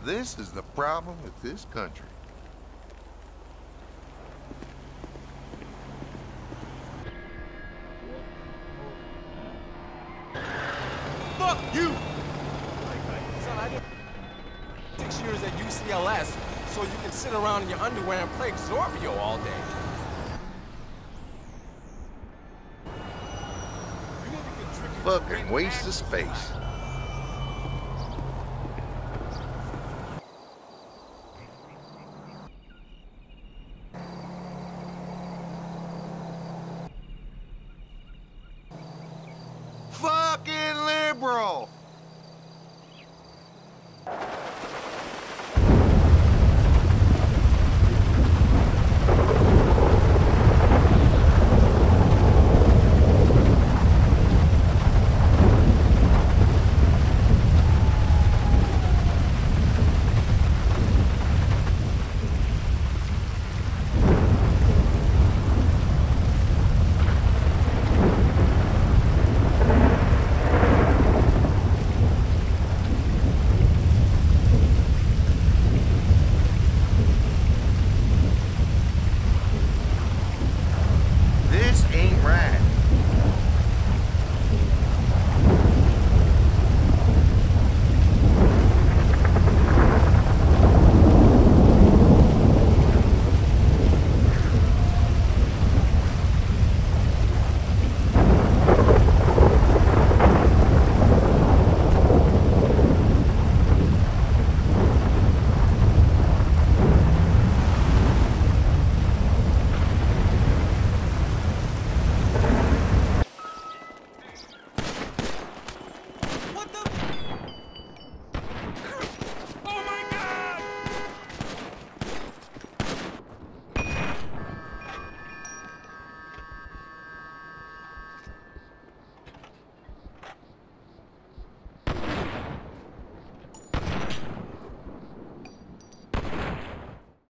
This is the problem with this country. Fuck you! Son, I did 6 years at UCLS so you can sit around in your underwear and play Zormio all day. Fucking waste of space.